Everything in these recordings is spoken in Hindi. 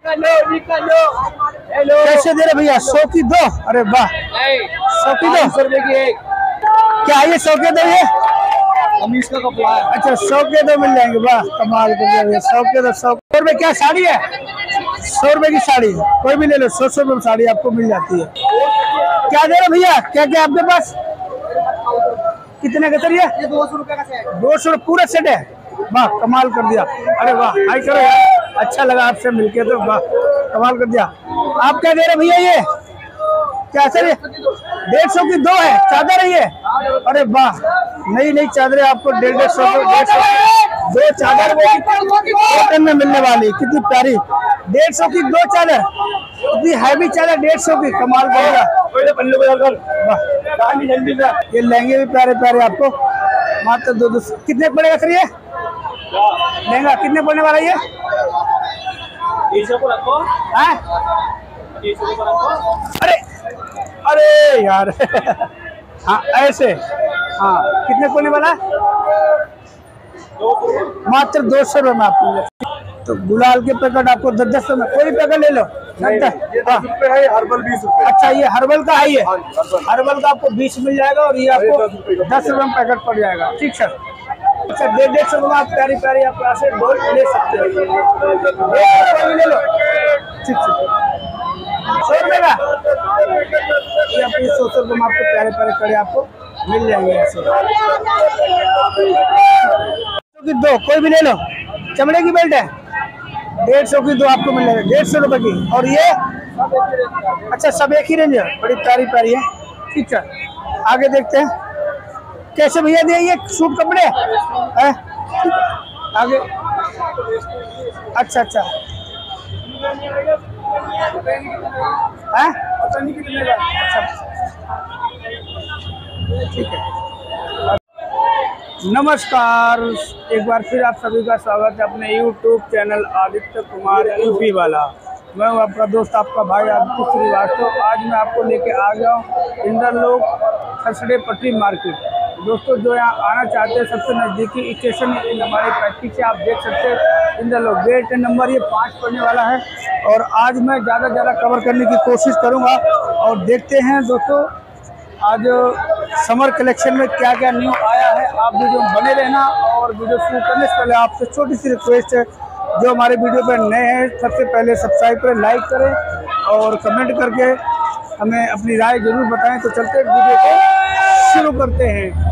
कैसे दे रहे भैया? 100 की 2? अरे वाह, 100 की 2 100 रुपए की एक। क्या ये 100 के 2 ये? कमीज का कपड़ा है। अच्छा 100 के 2 मिल जाएंगे। वाह कमाल कर दिया। 100 के 2, 100 रुपए। क्या साड़ी है? 100 रुपए की साड़ी, कोई भी ले लो। 100 रुपए में साड़ी आपको मिल जाती है। क्या दे रहे भैया? क्या क्या आपके पास? कितने का सर ये? 200 रुपए का सेट। 200 पूरा सेट है। वाह कमाल कर दिया। अरे वाह, हाई करो यार, अच्छा लगा आपसे मिलके तो। वाह कमाल कर दिया। आप क्या दे रहे भैया? ये क्या सर? 150 की 2 है चादर है ये? अरे वाह, नई नई चादरें आपको 150 दो चादर कॉटन में मिलने वाली। कितनी प्यारी, 150 की 2 चादर, इतनी हैवी चादर 150 की। कमाल कर दिया। ये लहंगे भी प्यारे प्यारे आपको मात्र 200। कितने पड़ेगा सर ये लहंगा? कितने पड़ने वाला ये? 300 को रखो। हाँ? 300 को रखो। अरे अरे यार हाँ ऐसे। हाँ कितने पड़ने वाला? मात्र 200 रुपये में आपको मिलेगा। तो गुलाल के पैकेट आपको 10-10 में, कोई पैकेट ले लो। 10 रुपए है, हर्बल 20 रुपए। अच्छा ये हर्बल का है, ये हर्बल का आपको 20 मिल जाएगा और ये आपको 10 रुपए में पैकेट पड़ जाएगा। ठीक सर। अच्छा 150 रुपये आप प्यारी प्यारी आप यहाँ से डोल ले सकते हो। ले लो। ठीक ठीक। 100 रुपये का ये आपको 100 रुपये में आपको प्यारे प्यारे कड़े आपको मिल जाएंगे ऐसे। 2 कोई भी ले लो। चमड़े की बेल्ट है, 150 की 2 आपको मिल जाएगा, 150 रुपए की। और ये अच्छा सब एक ही रेंज है, बड़ी प्यारी प्यारी है। ठीक है आगे देखते हैं कैसे भैया दिए ये सूट कपड़े है आगे। अच्छा अच्छा है, अच्छा ठीक है। नमस्कार, एक बार फिर आप सभी का स्वागत है अपने YouTube चैनल आदित्य कुमार यूपी वाला। मैं हूँ आपका दोस्त, आपका भाई आदित्य श्रीवास्तव। आज मैं आपको लेके आ गया हूँ इंद्रलोक खसड़े पटरी मार्केट। दोस्तों जो यहाँ आना चाहते हैं, सबसे नज़दीकी स्टेशन हमारे पैकेट से आप देख सकते हैं इंद्रलोक। गेट नंबर ये 5 पड़ने वाला है। और आज मैं ज़्यादा से ज़्यादा कवर करने की कोशिश करूँगा। और देखते हैं दोस्तों आज समर कलेक्शन में क्या क्या न्यू आया है। आप वीडियो में बने रहना। और वीडियो शुरू करने से पहले आपसे छोटी सी रिक्वेस्ट है, जो हमारे वीडियो पर नए हैं सबसे पहले सब्सक्राइब करें, लाइक करें और कमेंट करके हमें अपनी राय जरूर बताएं। तो चलते वीडियो को शुरू करते हैं।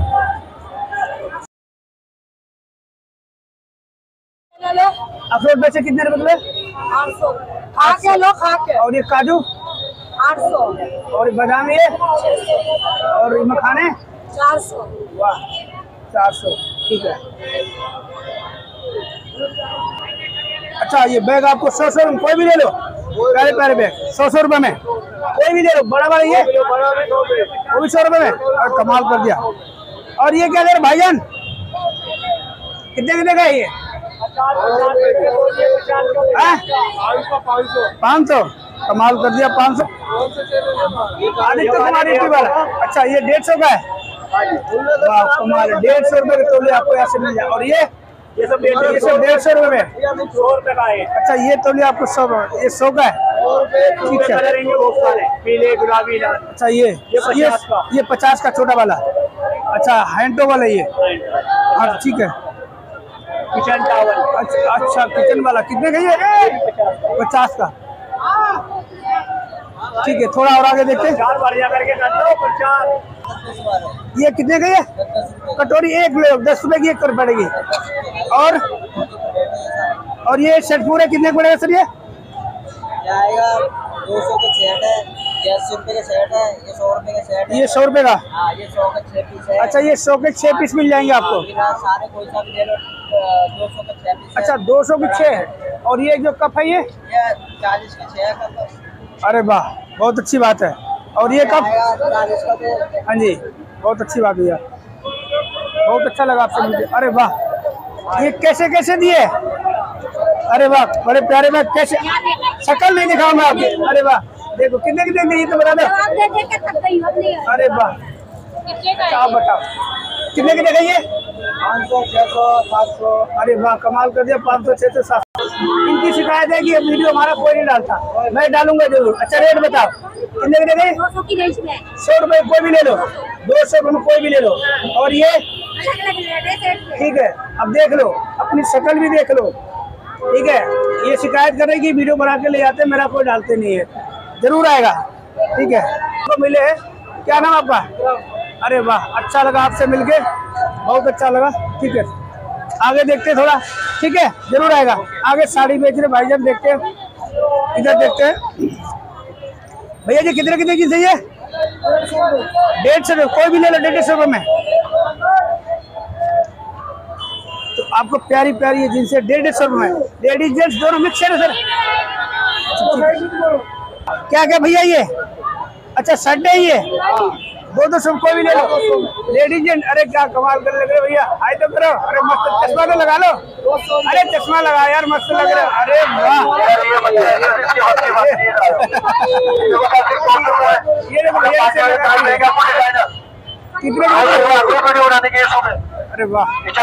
अखरोट वैसे कितने रुपए? 800। खा के लो, खा के। और ये काजू 800। और ये बादाम ये 600। और ये मखाने 400। वाह 400। ठीक है। अच्छा ये बैग आपको 100 में कोई भी ले लो, प्यारे प्यारे बैग 100 रुपए में कोई भी ले लो। बड़ा बड़ा ये वो भी 100 रुपए में। और कमाल कर दिया। और ये क्या दे रहे भाईजान? कितने का है ये? 500। कमाल कर दिया। 500 आदित्य कुमार यूपी वाला। अच्छा ये 150 का है। वाह कमाल, 150 रुपए के तौलिया आपको यहाँ से मिल जाए। और ये सब 150 रुपए में। 100 रुपए का है। अच्छा ये तौलिया आपको 100 का, ये 100 का है। ठीक है। पीले गुलाबी लाल। अच्छा ये 50 का छोटा वाला। अच्छा हैंडो वाला ये। हाँ ठीक है। Kitchen towel. अच्छा किचन वाला कितने का ये? 50 का। ठीक है थोड़ा और आगे देखते हैं। 4 बढ़िया करके कर दो। 50। ये कितने का ये? कटोरी एक ले 10 रुपए की एक कर पड़ेगी। और ये सेट पूरे कितने पड़ेगा सर? ये जाएगा 200 का सेट है, 80 रुपए का सेट है, ये 100 रुपए का सेट है। ये 100 रुपए का। हाँ ये 100 का 6 पीस है। अच्छा ये 100 के 6 पीस मिल जाएंगे आपको। सारे कोई सा भी ले लो, 200 का 6 पीस। अच्छा 200 की 6 है। और ये जो कप है ये 40 के 6 कप। अरे वाह बहुत अच्छी बात है। और ये कप 40 का 2। हाँ जी बहुत अच्छी बात भैया, बहुत अच्छा लगा आपसे मुझे। अरे वाह ये कैसे कैसे दिए? अरे वाह बड़े प्यारे में। कैसे शक्ल नहीं दिखाऊं मैं आपकी। अरे वाह देखो कितने कितने ये तो बता दो। अरे वाह आप बताओ कितने कितने का ये? 500, 600, 700। अरे वाह कमाल कर दिया। 500, 600, 700। इनकी शिकायत है कि ये वीडियो हमारा कोई नहीं डालता, मैं डालूंगा जरूर। अच्छा रेट बताओ कितने के देंगे? 200 की रेंज में 100 रुपए कोई भी ले लो, 200 रुपए में कोई भी ले लो। और ये अलग अलग रेट है। ठीक है, अब देख लो, अपनी शक्ल भी देख लो। ठीक है, ये शिकायत कर रही कि वीडियो बना के ले जाते, मेरा कोई डालते नहीं है, जरूर आएगा। ठीक है, तो मिले हैं। क्या नाम आपका? अरे वाह, अच्छा लगा आपसे मिलके, बहुत अच्छा लगा। ठीक है, आगे देखते हैं थोड़ा। ठीक है, जरूर आएगा। आगे साड़ी बेच रहे भाईजान, देखते हैं, इधर देखते हैं। भैया जी कितने कितने की चाहिए? 150 रुपये, कोई भी ले लो 150 रुपये में। तो आपको प्यारी प्यारी ये जींस 150 रुपये में, लेडीज जेंट्स दोनों मिक्स है सर। क्या क्या भैया ये? अच्छा शर्ट है ये, 200 कोई भी ले लो, लेडीज जेंट्स। अरे क्या कमाल कर लग रहे भैया, आए तो करो। अरे मस्त, चश्मा तो लगा लो। अरे चश्मा लगा यार, मस्त लग रहा है। अरे वाह, ये देखो भैया ऐसे लगा कितने? अरे वाह,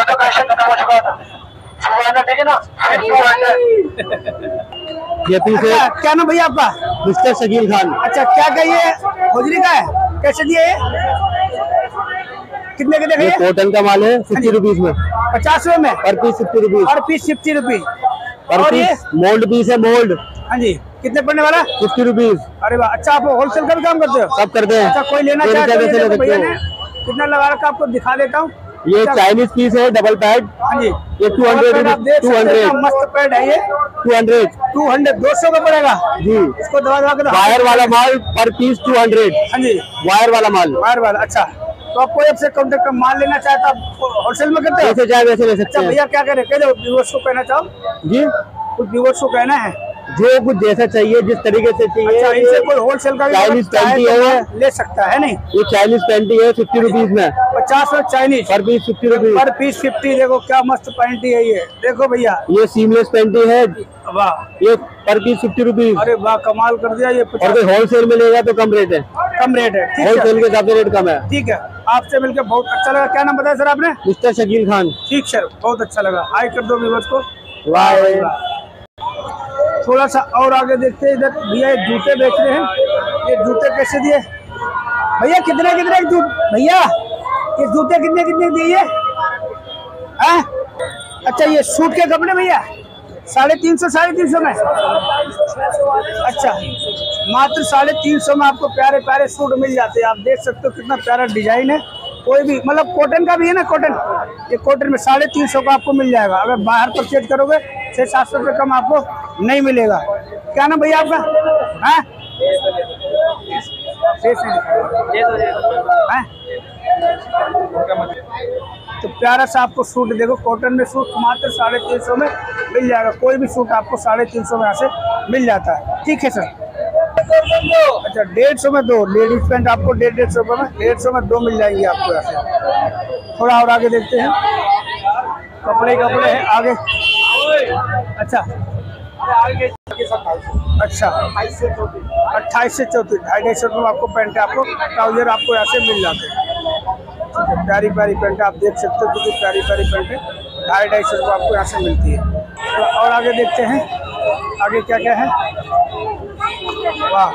ये पीस है। अच्छा, क्या नाम भैया आपका? मिस्टर शकील खान। अच्छा, क्या कहिए, होजरी का है? कैसे दिए ये? कितने के ये देखिए? कॉटन का माल है, 50 रुपीज में, 50 रुपए में, पर पीस 50 रुपीज, और पीस 50 रुपीज। पर और ये? पीस मोल्ड पीस है, मोल्ड हाँ जी, कितने पड़ने वाला? 50 रुपीज। अरे वाह, अच्छा आप होलसेल का भी काम करते हो? सब करते हैं। अच्छा, कोई लेना कोई चाहे क्या तो ये वैसे ले देखो सकते भैया हो। ने कितना लगा रखा, आपको दिखा देता हूँ। ये चाइनीज पीस है, डबल पैड। हाँ जी, ये 200 आप देख सकते हैं, 200 मस्त पैड है ये। 200 200 का पड़ेगा जी। इसको दबा दबा के। वायर वाला माल पर पीस 200। हाँ जी, वायर वाला माल, वायर वाला। अच्छा, तो आप कोई आपसे कांटेक्ट कर माल लेना चाहे तो आप होलसेल में करते हो? जैसे चाहे वैसे ले अच्छा सकते हैं भैया, क्या करें, कह दो व्यूअर्स को कहना चाहो, जी। कुछ व्यूअर्स को कहना है। जो कुछ जैसा चाहिए, जिस तरीके से चाहिए। अच्छा, इनसे कोई होलसेल का भी चाइनीज चाहे पैंटी तो है, माल ले सकता है नहीं? ये चाइनीज पैंटी है 50 रुपीज में, 50 में चाइनीज, पर पीस 50 रुपीज। पर पीस 50। देखो क्या मस्त पैंटी है ये, देखो भैया, ये सीमलेस पैंटी है, वाह। ये पर पीस 50 रुपीज। अरे वाह, कमाल कर दिया ये। और कोई 50 होलसेल में लेगा तो कम रेट है, कम रेट है। ठीक होलसेल है, के हिसाब से रेट कम है। ठीक है, आपसे मिलकर बहुत अच्छा लगा। क्या नाम बताया सर आपने? मिस्टर शकील खान। ठीक सर, बहुत अच्छा लगा। हाई कर दो व्यूअर्स को। वाह। थोड़ा सा और आगे देखते हैं, इधर भैया ये जूते बेच रहे हैं। ये जूते कैसे दिए भैया? कितने कितने भैया ये जूते कितने कितने दिए? हैं? अच्छा, ये सूट के कपड़े भैया 350 में। अच्छा, मात्र 350 में आपको प्यारे प्यारे सूट मिल जाते हैं। आप देख सकते हो कितना प्यारा डिजाइन है। कोई भी मतलब कॉटन का भी है ना, कॉटन, ये कॉटन में 350 का आपको मिल जाएगा। अगर बाहर परचेज करोगे 600-700 रुपये कम आपको नहीं मिलेगा। क्या नाम भैया आपका? हैं? तो प्यारा सा आपको सूट देखो, कॉटन में सूट मात्र 350 में मिल जाएगा। कोई भी सूट आपको 350 में यहाँ से मिल जाता है। ठीक है सर। अच्छा, 150 में 2 लेडीज पैंट आपको 150 रुपये में, 150 में 2 मिल जाएंगी आपको यहाँ से। थोड़ा और आगे देखते हैं, कपड़े हैं आगे। अच्छा, अच्छा 28 से 34, 250 रुपये में आपको पैंट, आपको ट्राउजर आपको यहाँ से मिल जाते हैं। ठीक है, प्यारी प्यारी पैंट आप देख सकते हो, कितनी प्यारी प्यारी पैंट है। 250 रुपये आपको यहाँ से मिलती है। और आगे देखते हैं, आगे क्या क्या है। वाह,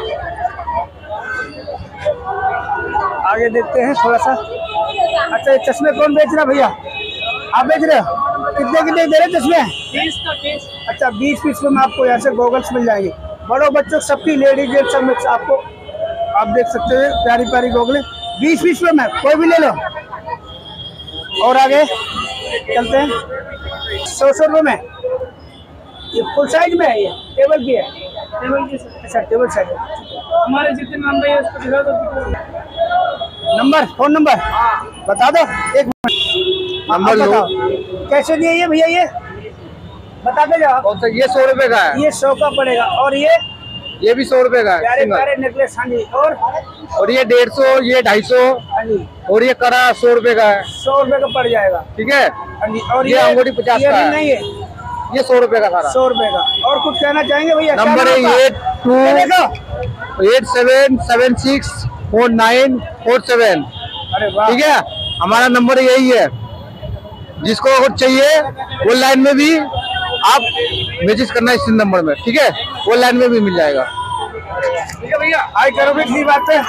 आगे देखते हैं थोड़ा सा। अच्छा, ये चश्मे कौन बेच रहा भैया? आप बेच रहे हो? कितने कितने दे रहे चश्मे? 20 का पीस। अच्छा, 20 पीस में आपको यहाँ से गॉगल्स मिल जाएंगे, बड़ों बच्चों सबकी, लेडीज जेंट्स सब मिक्स आपको। आप देख सकते हैं प्यारी प्यारी गॉगलें 20 पीस में, कोई भी ले लो। और आगे चलते हैं, 100 रुपये में। ये फुल साइज में है, ये टेबल की है? टेबल की। अच्छा, टेबल साइज है। हमारे जितने नंबर है उसको दिखा दो। नंबर, फोन नंबर बता दो। एक मिनट, नंबर लो। कैसे दिए ये भैया? ये बताते जाओ। ये 100 रुपए का है, ये 100 का पड़ेगा। और ये भी 100 रुपए का है, प्यारे सिंगल। प्यारे नेकलेस। हाँ जी, और ये 150, ये 250, हाँ जी, और ये कड़ा 100 रुपए का है। 100 रुपये का पड़ जाएगा। ठीक है, हाँ जी। और ये अंगूठी 50 का है। नहीं है, ये 100 रुपए का सारा। 100 रुपये का। और कुछ कहना चाहेंगे भैया? नंबर है 8287464947। अरे वाह, ठीक है, हमारा नंबर यही है। जिसको कुछ चाहिए वो लाइन में भी आप मैसेज करना इस नंबर में, ठीक है? ऑनलाइन में भी मिल जाएगा। ठीक है भैया, आई करोगे ठीक बात है।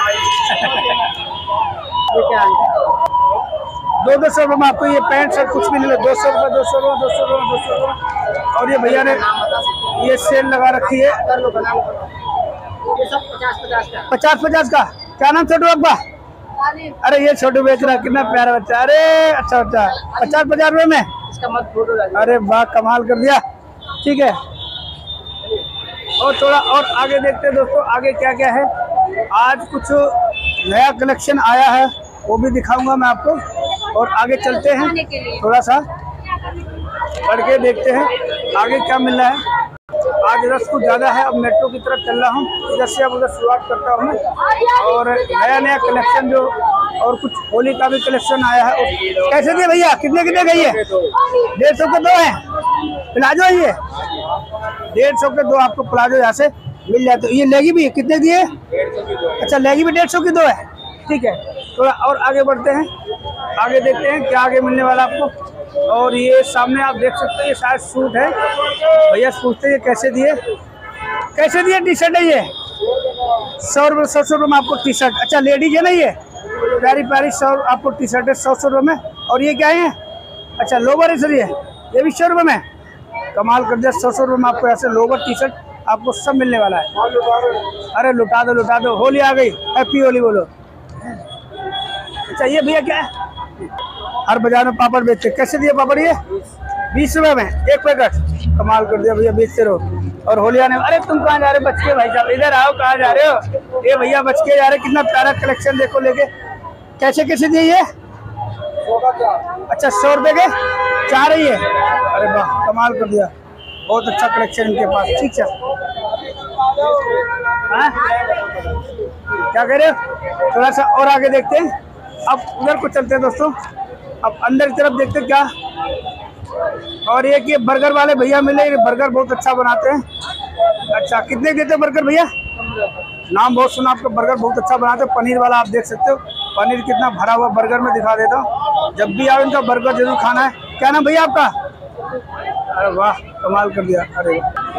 200 रुपये में आपको ये पैंट शर्ट कुछ भी नहीं लगे, 200 रुपये 200 रुपये 200 रुपये 200 रुपये। और ये भैया ने ये सेल लगा रखी है 50-50 का। क्या नाम छोटू अब्बा? अरे ये छोटू बेच रहा, कितना प्यारा बच्चा। अरे अच्छा बच्चा, 50-50 रुपये में। अरे वाह, कमाल कर दिया। ठीक है, और थोड़ा और आगे देखते हैं दोस्तों, आगे क्या क्या है। आज कुछ नया कलेक्शन आया है, वो भी दिखाऊंगा मैं आपको। और आगे चलते हैं, थोड़ा सा बढ़ के देखते हैं आगे क्या मिल रहा है। आज रश कुछ ज़्यादा है, अब मेट्रो की तरफ चल रहा हूँ, इधर से अब उधर शुरुआत करता हूँ मैं। और नया कलेक्शन जो, और कुछ होली का भी कलेक्शन आया है। कैसे दिए भैया, कितने गई है? 150 के 2 हैं प्लाजो। ये 150 के 2 आपको प्लाजो यहाँ से मिल जाते। ये लेगी भी कितने दिए? अच्छा, लेगी भी 150 की 2 है। ठीक है, थोड़ा और आगे बढ़ते हैं, आगे देखते हैं क्या आगे मिलने वाला आपको। और ये सामने आप देख सकते हैं, ये शायद सूट है। भैया पूछते हैं कैसे दिए टी शर्ट है? ये 100 रुपये में आपको टी शर्ट। अच्छा, लेडीज है ना, ये प्यारी 100 आपको टी शर्ट है 100 रुपये में। और ये क्या है? अच्छा, लोवर है सर, ये भी 100 रुपये में। कमाल कर दिया, 100 रुपये में आपको ऐसे लोवर टी शर्ट आपको सब मिलने वाला है। अरे लुटा दो, होली आ गई, हैप्पी होली बोलो। अच्छा, ये भैया क्या है? हर बाजार में पापड़ बेचते, कैसे दिए पापड़? ये 20 रुपये में 1 पैकेट। कमाल कर दिया भैया, बेचते रहो। और होलिया ने, अरे तुम कहाँ जा रहे हो? बच के भाई साहब, इधर आओ, कहाँ जा रहे हो? ये भैया बच के जा रहे, कितना प्यारा कलेक्शन देखो लेके। कैसे दिए ये? अच्छा, 100 रुपये के 4 है ये। अरे वाह, कमाल कर दिया, बहुत अच्छा कलेक्शन इनके पास। ठीक है, क्या कह रहे हो? थोड़ा सा और आगे देखते हैं, अब उधर को चलते हैं दोस्तों। अब अंदर की तरफ देखते हैं क्या। और ये कि बर्गर वाले भैया मिले, ये बर्गर बहुत अच्छा बनाते हैं। अच्छा, कितने देते हो बर्गर भैया? नाम बहुत सुना आपका, बर्गर बहुत अच्छा बनाते हो। पनीर वाला आप देख सकते हो, पनीर कितना भरा हुआ बर्गर में दिखा देता हूँ। जब भी आओ इनका बर्गर जरूर खाना है। क्या नाम भैया आपका? अरे वाह, कमाल कर दिया। अरे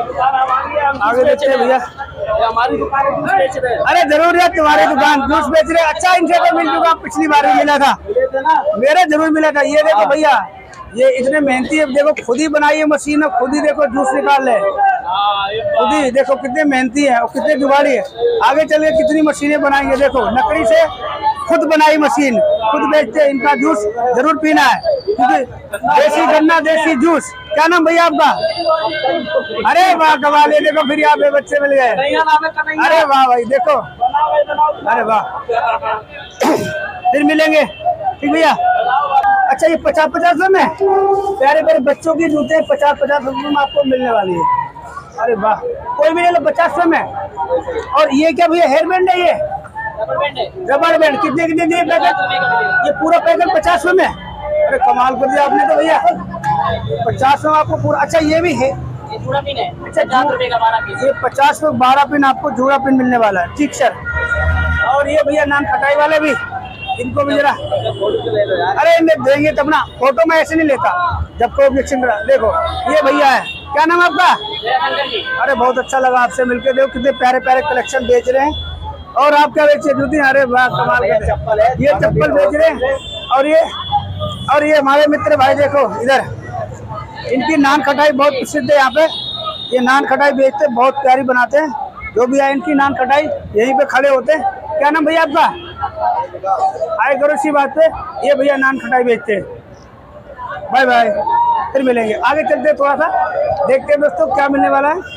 आगे देखते हैं भैया, हमारी दुकान जूस बेच रहे हैं। अरे जरूर यार, तुम्हारी दुकान जूस बेच रहे। अच्छा, इनसे तो मिल चुका, पिछली बार भी मिला था, मेरे जरूर मिला था। ये देखो भैया, ये इतने मेहनती है, देखो खुद ही बनाई है मशीन, और खुद ही देखो जूस निकाल रहे, खुद ही देखो कितने मेहनती है और कितने जुगाड़ी है। आगे चल के कितनी मशीनें बनाएंगे, देखो लकड़ी से खुद बनाई मशीन, खुद बेचते हैं। इनका जूस जरूर पीना है, क्योंकि देसी गन्ना देसी जूस। क्या नाम भैया आपका? अरे वाह, कमाल है, देखो फिर यहाँ पे बच्चे मिल गए। अरे वाह भाई, देखो, अरे वाह, फिर मिलेंगे। ठीक भैया। अच्छा, ये 50-50 रुपये में प्यारे प्यारे बच्चों की जूते 50-50 रुपये में आपको मिलने वाली है। अरे वाह, कोई भी ले लो 50 रुपये में। और ये क्या भैया, हेयर बैंड है? ये रबर बैंड कितने दिए पैकेट? ये पूरा पैकेट 50 रुपये में। अरे कमाल कर दिया आपने तो भैया, 50 में आपको पूरा। अच्छा, ये भी है, जूड़ा पिन है। अच्छा, 50 रुपए का 12 पीस। ये 50 में 12 पिन आपको जूड़ा पिन मिलने वाला है। ठीक सर। और ये भैया नान खटाई वाले भी, इनको भी जरा, अरे इन्हें देंगे तब ना, फोटो में ऐसे नहीं लेता जब कोई ऑब्जेक्शन करा। देखो ये भैया है, क्या नाम आपका? अरे बहुत अच्छा लगा आपसे मिलकर। देखो कितने प्यारे प्यारे कलेक्शन बेच रहे हैं। और आप क्या बेचे? जूती। अरे वाह, कमाल का चप्पल है, ये चप्पल बेच रहे हैं। और ये हमारे मित्र भाई देखो इधर, इनकी नान खटाई बहुत प्रसिद्ध है यहाँ पे। ये नान खटाई बेचते, बहुत प्यारी बनाते हैं। जो भी आए इनकी नान खटाई यहीं पे खड़े होते हैं। क्या नाम भैया आपका? आए करो इसी बात पे। ये भैया नान खटाई बेचते हैं। बाय बाय, फिर मिलेंगे। आगे चलते हैं, थोड़ा सा देखते हैं दोस्तों क्या मिलने वाला है।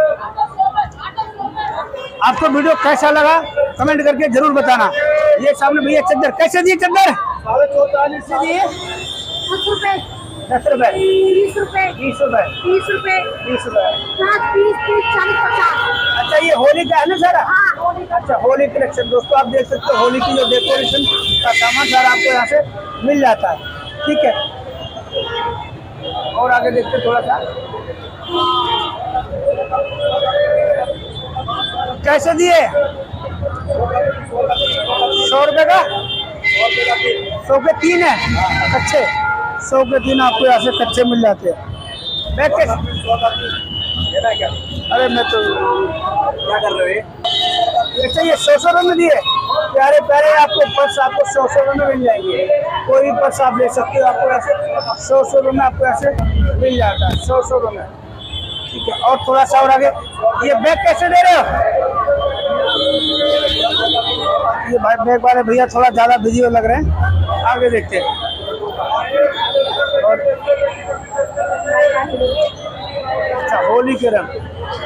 आपको वीडियो कैसा लगा कमेंट करके जरूर बताना। ये सामने भैया चद्दर, कैसे दिए चद्दर? 44 से दिए। 10 रुपए, 10 रुपए, 20 रुपए, 20 रुपए, 30 रुपए, 20 रुपए। 5, 30, 40, 50। अच्छा, ये होली का है ना सारा? हाँ, होली का। अच्छा, होली कलेक्शन दोस्तों आप देख सकते हो। होली की जो डेकोरेशन का सामान सारा आपको यहाँ से मिल जाता है। ठीक है, और आगे देखते थोड़ा सा। कैसे दिए? 100 रुपए का 100 के 3 है कच्चे। 100 के 3 आपको यहाँ से कच्चे मिल जाते हैं। बैग कैसे? अरे मैं तो क्या कर रहे हो? अच्छा ये 100 रुपये में दिए प्यारे प्यारे आपको पर्स, आपको 100 रुपये में मिल जाएंगे। कोई भी पर्स आप ले सकते हो, आपको ऐसे 100 रुपये में आपको ऐसे मिल जाता है, 100 रुपये में। ठीक है, और थोड़ा सा और आगे, ये बैग कैसे दे रहे हो? ये भाई बैग वाले भैया थोड़ा ज़्यादा बिजी लग रहे हैं, आगे देखते हैं। और अच्छा होली के रंग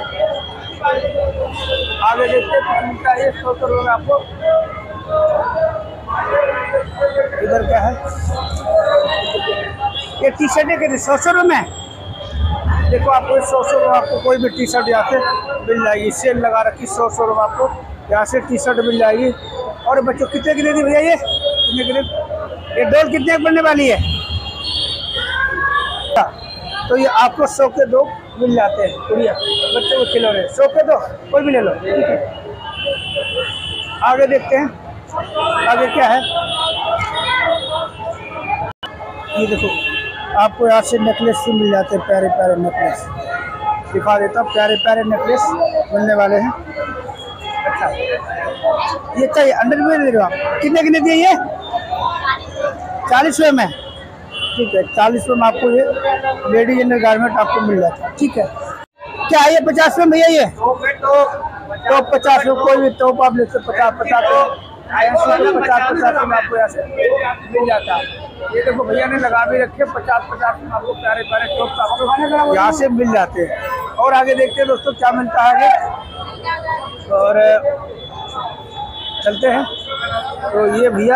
आगे देखते हैं, मिलता है 100 रुपये में आपको। इधर क्या है? ये टी शर्ट है कितनी? 100 रुपये में। देखो आपको 100 रुपये आपको कोई भी टी शर्ट यहाँ से मिल जाएगी, सेल लगा रखी 100 रुपये आपको यहाँ से टी शर्ट मिल जाएगी। और बच्चों कितने की दे दी भैया? ये कितने की? ये डॉल कितने की बनने वाली है? तो ये आपको 100 के 2 मिल जाते हैं बढ़िया बच्चों को खिलौने, 100 के 2 कोई भी ले लो। ठीक है, आगे देखते हैं, आगे क्या है? ये देखो आपको यहाँ से नेकलेस भी मिल जाते हैं, प्यारे प्यारे नेकलेस दिखा देता हूँ, प्यारे प्यारे नेकलेस मिलने वाले हैं। अच्छा ये चाहिए अंडरवियर दे रहे हो आप? कितने कितने दिए ये? 40 रुपये में। ठीक है, 40 रुपये में आपको ये लेडीज अंडर गारमेंट आपको मिल जाता है। ठीक है, क्या है ये 50 रुपये भैया? ये तो 50 रुपये, कोई भी टॉप आप ले सकते, 50 50 में आपको यहाँ से मिल जाता है। ये देखो भैया ने लगा भी रखे 50 में आपको प्यारे प्यारे टॉप आपको यहाँ से मिल जाते हैं। और आगे देखते हैं दोस्तों क्या मिलता है आगे, और चलते हैं। तो ये भैया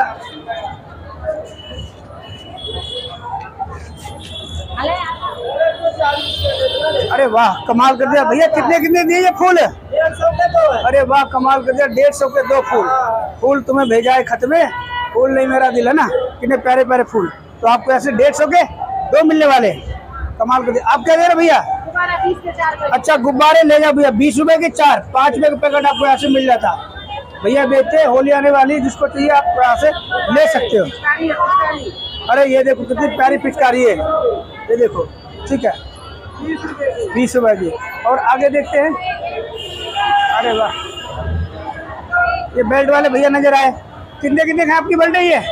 अरे वाह कमाल कर दिया भैया, कितने कितने दिए ये फूल? 150। अरे वाह कमाल कर दिया, 150 के 2 फूल। फूल तुम्हें भेजा है खत में, फूल नहीं मेरा दिल है ना। कितने प्यारे प्यारे फूल, तो आपको ऐसे 150 के 2 मिलने वाले, कमाल कर दिया। आप क्या दे रहे भैया? अच्छा गुब्बारे ले जाओ भैया, 20 रुपए के 4, 5 रुपए का पैकेट आपको यहाँ से मिल जाता। भैया बेचते हैं, होली आने वाली, जिसको चाहिए आप यहाँ से ले सकते हो। अरे ये देखो कितनी प्यारी पिचकारी है, ये देखो। ठीक है, 20 रुपए की। और आगे देखते हैं, अरे वाह ये बेल्ट वाले भैया नजर आए। कितने कितने का आपकी बेल्ट है ये?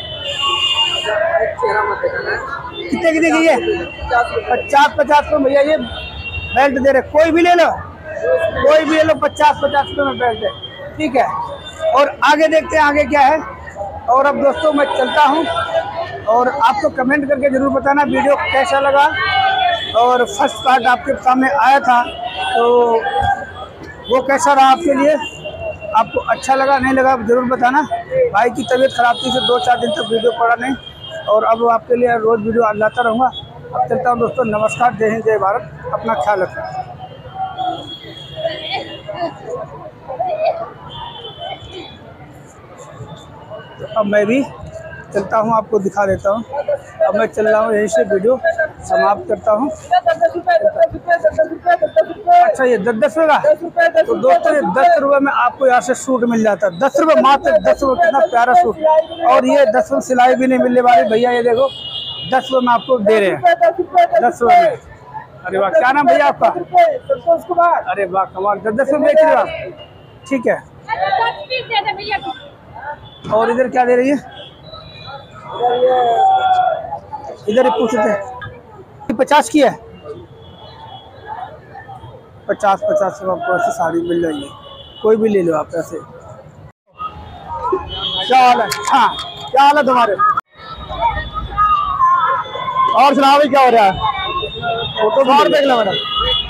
कितने कितने की है? 50 में भैया ये बेल्ट दे रहे, कोई भी ले लो, कोई भी ले लो, 50 रुपये में बेल्ट है। ठीक है, और आगे देखते हैं आगे क्या है। और अब दोस्तों मैं चलता हूँ, और आपको कमेंट करके ज़रूर बताना वीडियो कैसा लगा। और फर्स्ट पार्ट आपके सामने आया था, तो वो कैसा रहा आपके लिए, आपको अच्छा लगा नहीं लगा ज़रूर बताना। भाई की तबीयत ख़राब थी, से 2-4 दिन तक वीडियो पड़ा नहीं, और अब आपके लिए रोज़ वीडियो लाता रहूँगा। अब चलता हूँ दोस्तों, नमस्कार, जय हिंद, जय भारत, अपना ख्याल रखें। तो अब मैं भी चलता हूँ, आपको दिखा देता हूँ। अब मैं चल रहा हूँ, यहीं से वीडियो समाप्त करता हूँ। अच्छा ये 10 रुपये का, तो दोस्तों ये 10 रुपये में आपको यहाँ से सूट मिल जाता है। 10 रुपये, मात्र 10 रुपये, कितना प्यारा सूट। और ये 10 रुपये सिलाई भी नहीं मिलने वाली भैया, ये देखो 10 रुपये में आपको दे रहे हैं, 10 रुपये में। अरे वाह, क्या नाम भैया आपका? संतोष कुमार। अरे वाह कमाल, 10 रुपये बेच रहे हो आप। ठीक है, और इधर क्या दे रही है? इधर ही पूछते हैं, 50 की है? 50 में आपको ऐसे साड़ी मिल जाएगी, कोई भी ले लो आप ऐसे। क्या हाल है? हाँ क्या हाल है तुम्हारे? और सुनाओ भी क्या हो रहा है? फोटो बाहर देख लो मैडम।